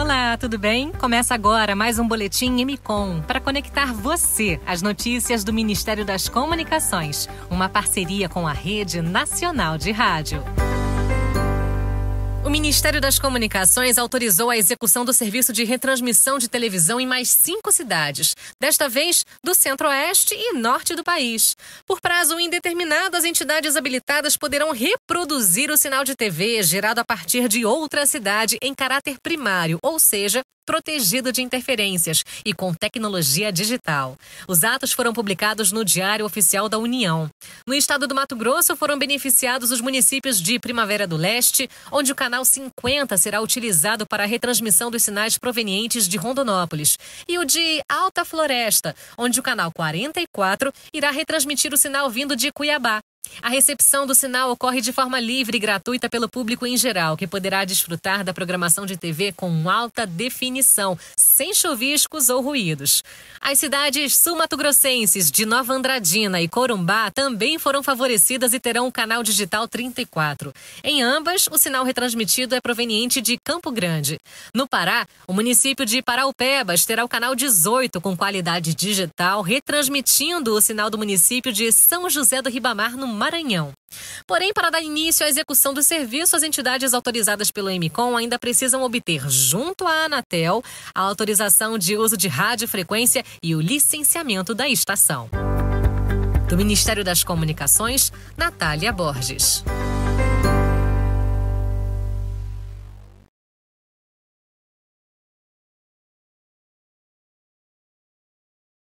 Olá, tudo bem? Começa agora mais um Boletim MCOM para conectar você às notícias do Ministério das Comunicações, uma parceria com a Rede Nacional de Rádio. O Ministério das Comunicações autorizou a execução do serviço de retransmissão de televisão em mais 5 cidades, desta vez do centro-oeste e norte do país. Por prazo indeterminado, as entidades habilitadas poderão reproduzir o sinal de TV gerado a partir de outra cidade em caráter primário, ou seja, protegido de interferências e com tecnologia digital. Os atos foram publicados no Diário Oficial da União. No estado do Mato Grosso foram beneficiados os municípios de Primavera do Leste, onde o canal 50 será utilizado para a retransmissão dos sinais provenientes de Rondonópolis, e o de Alta Floresta, onde o canal 44 irá retransmitir o sinal vindo de Cuiabá. A recepção do sinal ocorre de forma livre e gratuita pelo público em geral, que poderá desfrutar da programação de TV com alta definição, sem chuviscos ou ruídos. As cidades sul-mato-grossenses de Nova Andradina e Corumbá também foram favorecidas e terão o canal digital 34. Em ambas, o sinal retransmitido é proveniente de Campo Grande. No Pará, o município de Paraupebas terá o canal 18 com qualidade digital, retransmitindo o sinal do município de São José do Ribamar, no Maranhão. Porém, para dar início à execução do serviço, as entidades autorizadas pelo MCOM ainda precisam obter, junto à Anatel, a autorização de uso de radiofrequência e o licenciamento da estação. Do Ministério das Comunicações, Natália Borges.